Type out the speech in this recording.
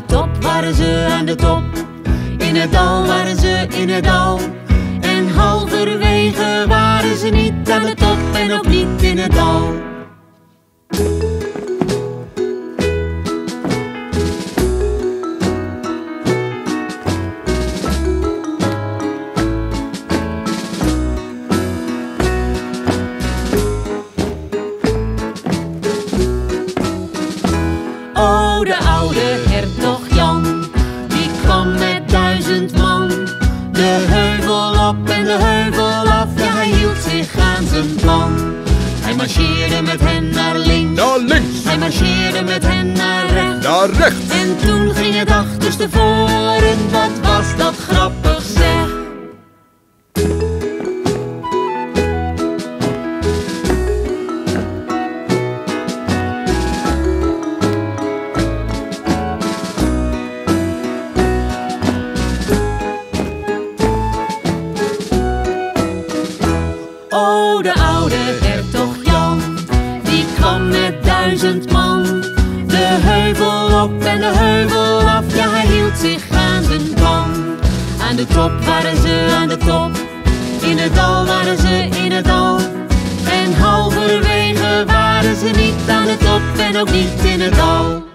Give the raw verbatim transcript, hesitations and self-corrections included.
top waren ze aan de top. In het dal waren ze in het dal. En halverwege waren ze niet aan de top en ook niet in het dal. O, de oude hertog Jan, die kwam met duizend man. De heuvel op en de heuvel af, ja, hij hield zich aan zijn plan. Hij marcheerde met hen naar links, naar links. Hij marcheerde met hen naar rechts, naar rechts. En toen ging het achterstevoren, wat was dat grappig zeg. O, de oude hertog Jan, die kwam met duizend man. De heuvel op en de heuvel af, ja, hij hield zich aan zijn plan. Aan de top waren ze aan de top, in het dal waren ze in het dal. En halverwege waren ze niet aan de top en ook niet in het dal.